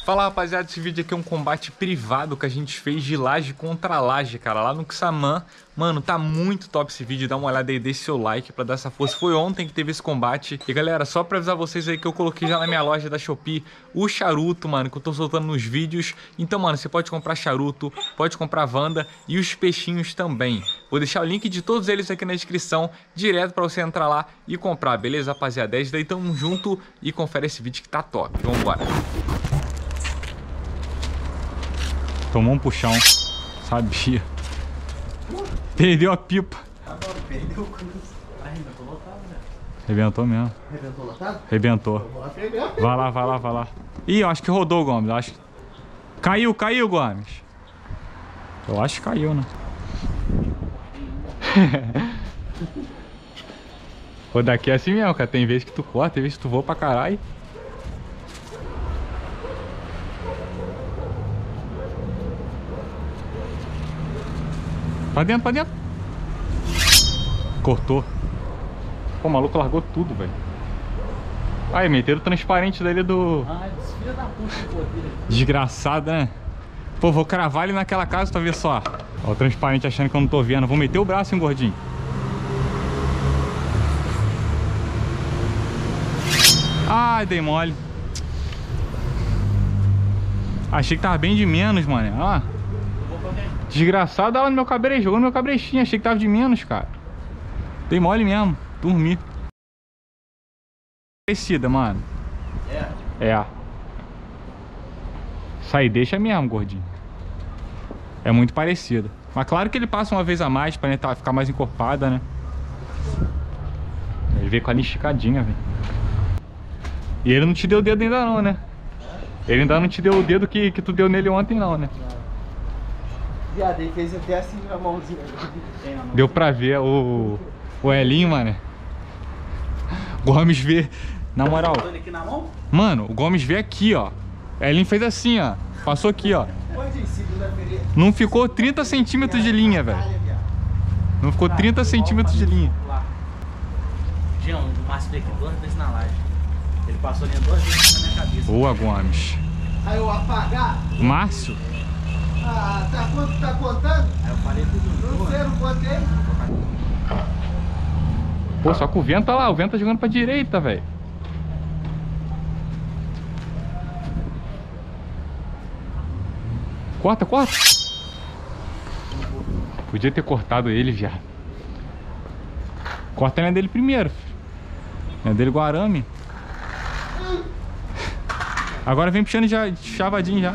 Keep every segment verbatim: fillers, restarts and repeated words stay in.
Fala rapaziada, esse vídeo aqui é um combate privado que a gente fez de laje contra laje, cara, lá no Xamã. Mano, tá muito top esse vídeo, dá uma olhada aí, deixa seu like pra dar essa força. Foi ontem que teve esse combate. E galera, só pra avisar vocês aí que eu coloquei já na minha loja da Shopee o charuto, mano, que eu tô soltando nos vídeos. Então, mano, você pode comprar charuto, pode comprar Wanda e os peixinhos também. Vou deixar o link de todos eles aqui na descrição, direto pra você entrar lá e comprar, beleza, rapaziada? É isso daí, tamo junto e confere esse vídeo que tá top. Vambora. Tomou um puxão, sabia. Perdeu a pipa. Perdeu o cruz. Arrebentou lotado, né? Arrebentou mesmo. Arrebentou lotado? Arrebentou. Vai lá, vai lá, vai lá. Ih, eu acho que rodou, Gomes. Eu acho... Caiu, caiu, Gomes. Eu acho que caiu, né? Pô, daqui é assim mesmo, cara. Tem vezes que tu corta, tem vezes que tu voa pra caralho. Pra dentro, pra dentro. Cortou. Pô, o maluco largou tudo, velho. Aí, meteram o transparente dele do... Ah, desfila da puta, pô. Desgraçado, né? Pô, vou cravar ele naquela casa pra ver só. Ó, o transparente achando que eu não tô vendo. Vou meter o braço, hein, gordinho. Ai, dei mole. Achei que tava bem de menos, mano. Ó. Desgraçado, dava no meu cabresto, jogou no meu cabrestinho. Achei que tava de menos, cara. Dei mole mesmo, dormi. Parecida, mano. É? É. Isso aí deixa mesmo, gordinho. É muito parecida. Mas claro que ele passa uma vez a mais pra tentar ficar mais encorpada, né? Ele veio com a linha esticadinha, velho. E ele não te deu o dedo ainda não, né? Ele ainda não te deu o dedo que, que tu deu nele ontem não, né? Viado, ele fez até assim na mãozinha. Deu pra ver o, o Elinho, mano. Gomes vê, na moral. Aqui na mão? Mano, o Gomes vê aqui, ó. O Elinho fez assim, ó. Passou aqui, ó. Não ficou trinta centímetros de linha, velho. Não ficou trinta centímetros de linha. Jean, o Márcio veio aqui duas vezes na laje. Ele passou a linha duas vezes na minha cabeça. Boa, Gomes. Aí eu apagar? Márcio? Ah, tá, quanto tá contando? Aí eu falei tudo. Não sei, não contei. Pô, só que o vento tá lá, o vento tá jogando pra direita, velho. Corta, corta. Podia ter cortado ele, viado. Corta a linha dele primeiro. Linha dele igual arame. Agora vem puxando já, chavadinho já.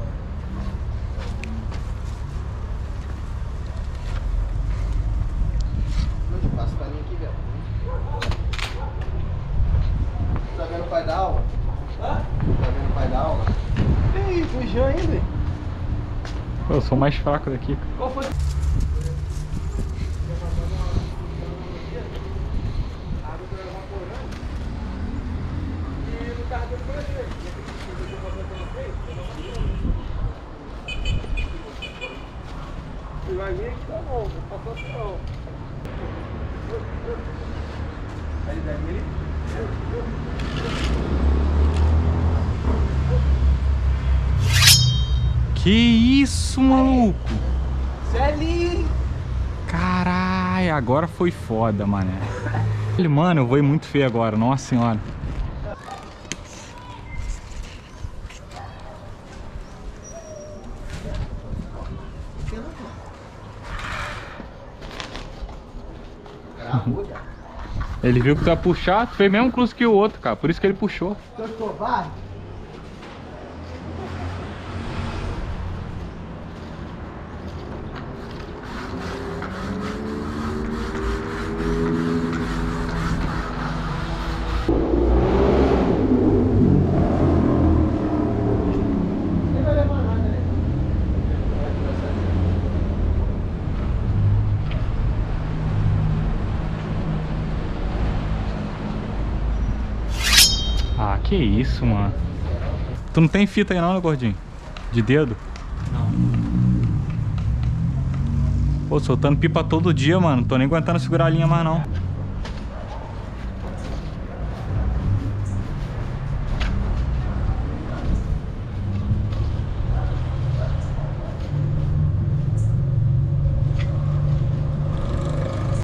Tá vendo o pai da aula? Hã? Tá vendo o pai da aula? Ih, fugiu ainda. Eu sou mais fraco daqui. Qual foi? Vai vir que tá bom, não passou assim não. Aí daí Que isso, maluco? Celinho! Caralho, agora foi foda, mané. Mano, eu vou ir muito feio agora, nossa senhora. Ele viu que tu ia puxar, tu fez o mesmo cruze que o outro, cara. Por isso que ele puxou. Tô covarde? Ah, que isso, mano. Tu não tem fita aí não, né, gordinho? De dedo? Não. Pô, soltando pipa todo dia, mano. Não tô nem aguentando segurar a linha mais não.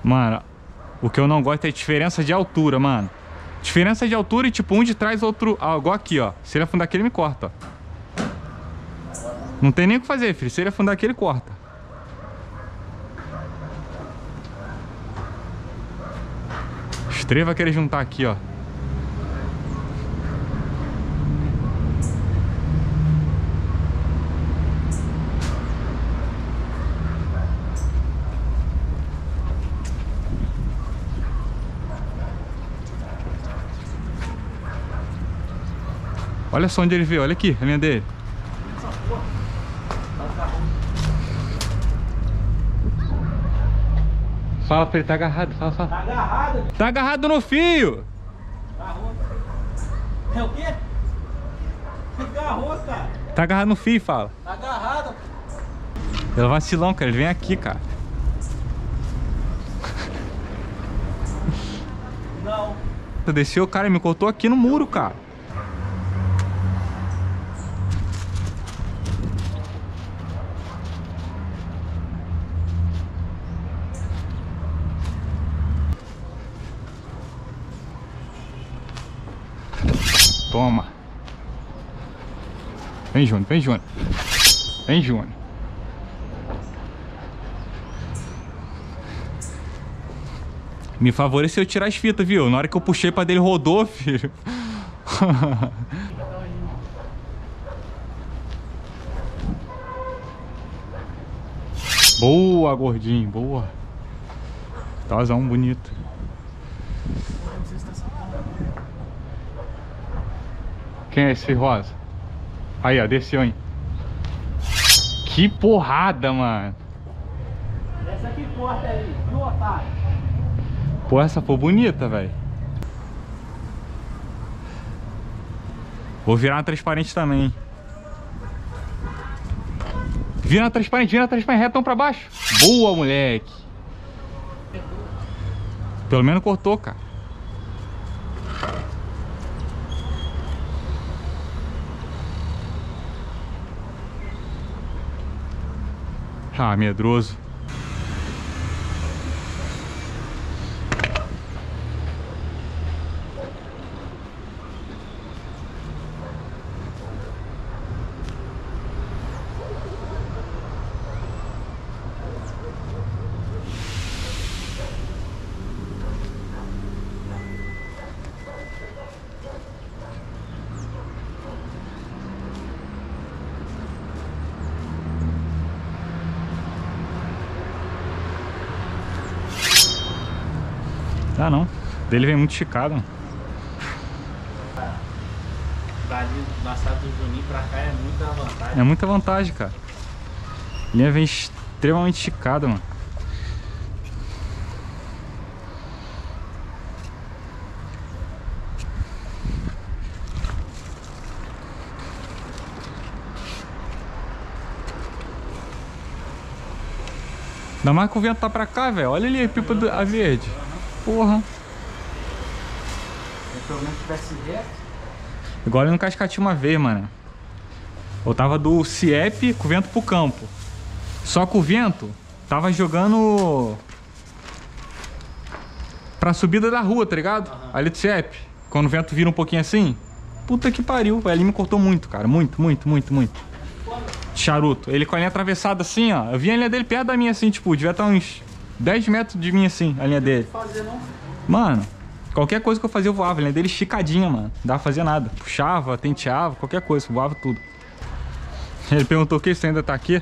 Mano, o que eu não gosto é a diferença de altura, mano. Diferença de altura e tipo, um de trás, outro... Ah, igual aqui, ó. Se ele afundar aqui, ele me corta, ó. Não tem nem o que fazer, filho. Se ele afundar aqui, ele corta. Os três vai querer juntar aqui, ó. Olha só onde ele veio, olha aqui, a linha dele. Fala pra ele, tá agarrado, fala, fala. Tá agarrado? Tá agarrado no fio! Agarrou. É o quê? Agarrou, cara. Tá agarrado no fio, fala. Tá agarrado. Ele é vacilão, cara, ele vem aqui, cara. Não. Desceu, cara, e me cortou aqui no muro, cara. Toma. Vem, Júnior, vem, Júnior. Vem, Júnior. Me favoreceu tirar as fitas, viu? Na hora que eu puxei pra dele, rodou, filho. Boa, gordinho, boa. Tazão bonito. Quem é esse rosa? Aí, ó, desceu, hein? Que porrada, mano. Essa aqui corta aí, viu, otário? Pô, essa foi bonita, velho. Vou virar uma transparente também. Vira na transparente, vira na transparente, retão pra baixo. Boa, moleque. Pelo menos cortou, cara. Ah, medroso. Ah, não. Dele vem muito esticado. Dali do assado do Juninho pra cá é muita vantagem. É muita vantagem, cara. A linha vem extremamente esticada, mano. Ainda mais que o vento tá pra cá, velho. Olha ali a pipa do, a verde. Porra. Se pelo menos tivesse reto. Igual ali no Cascatinho uma vez, mano. Eu tava do C I E P com o vento pro campo. Só que o vento tava jogando pra subida da rua, tá ligado? Uhum. Ali do C I E P. Quando o vento vira um pouquinho assim. Puta que pariu, velho. Ali me cortou muito, cara. Muito, muito, muito, muito. Charuto. Ele com a linha atravessada assim, ó. Eu vi a linha dele perto da minha assim, tipo, devia estar uns dez metros de mim assim, a linha dele. Fazer, não? Mano, qualquer coisa que eu fazia eu voava. A linha dele esticadinha, mano. Não dava pra fazer nada. Puxava, tenteava, qualquer coisa. Voava tudo. Ele perguntou o que? Você ainda tá aqui?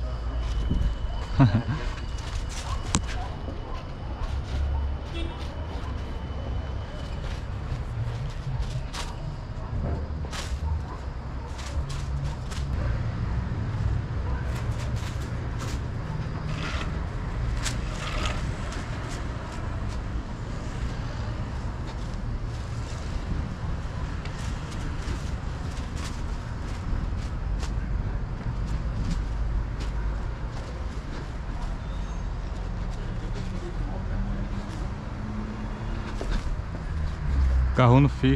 Carro no fio.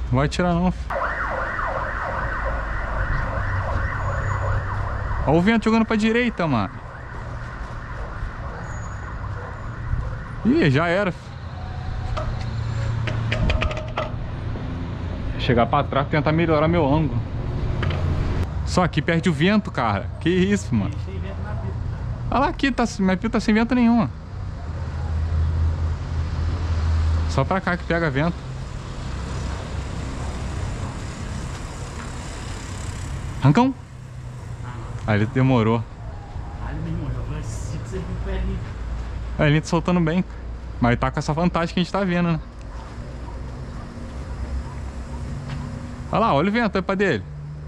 Não vai atirar não. Olha o vento jogando pra direita, mano. Ih, já era. Chegar pra trás pra tentar melhorar meu ângulo. Só aqui perde o vento, cara. Que isso, mano. Tem vento na pista. Olha lá, aqui, tá, minha pista tá sem vento nenhum. Só pra cá que pega vento. Rancão? Aí ele demorou. Olha, meu irmão, já falei assim que você viu o pé ali. Aí ele tá soltando bem. Mas tá com essa vantagem que a gente tá vendo, né? Olha lá, olha o vento aí pra dele.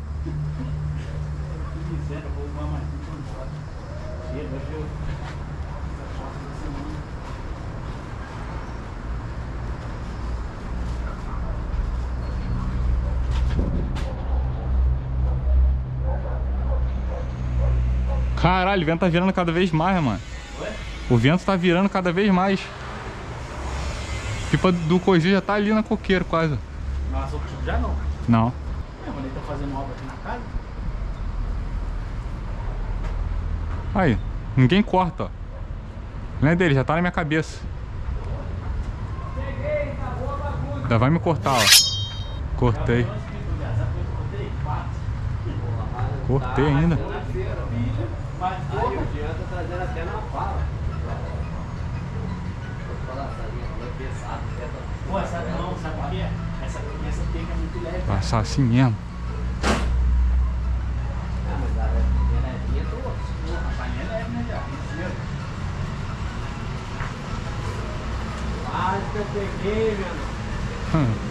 Caralho, o vento tá virando cada vez mais, mano. Ué? O vento tá virando cada vez mais. Pipa do coisinho já tá ali na coqueira quase. Nossa, o tipo já não. Não. É, mano, ele tá fazendo obra aqui na casa. Aí, ninguém corta, ó. Não é dele, já tá na minha cabeça. Peguei, acabou a bagunça. Já vai me cortar, ó. Cortei. Cortei ainda. Aí o Jean tá trazendo até na pala. Vou falar, essa linha aqui é pesada. Pô, essa não, sabe o que é? Essa, essa teca é muito leve. Passar assim mesmo. Ah, mas a linha levinha tô. Pô, a paninha é leve, né, já? Quase que eu peguei, meu irmão. Hum.